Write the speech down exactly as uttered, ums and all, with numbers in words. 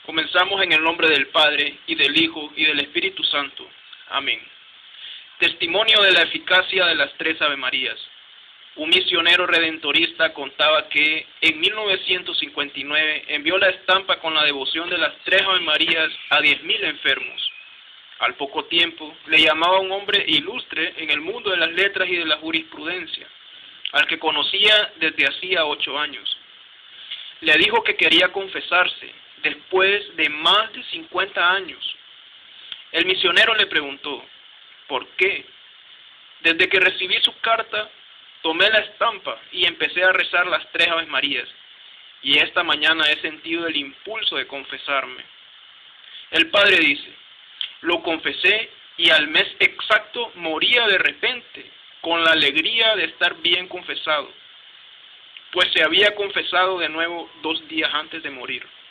Comenzamos en el nombre del Padre, y del Hijo, y del Espíritu Santo. Amén. Testimonio de la eficacia de las tres Ave Marías. Un misionero redentorista contaba que en mil novecientos cincuenta y nueve envió la estampa con la devoción de las tres Ave Marías a diez mil enfermos. Al poco tiempo le llamaba un hombre ilustre en el mundo de las letras y de la jurisprudencia, al que conocía desde hacía ocho años. Le dijo que quería confesarse después de más de cincuenta años. El misionero le preguntó, ¿por qué? Desde que recibí su carta, tomé la estampa y empecé a rezar las tres Aves Marías, y esta mañana he sentido el impulso de confesarme. El padre dice, lo confesé y al mes exacto moría de repente, con la alegría de estar bien confesado, pues se había confesado de nuevo dos días antes de morir.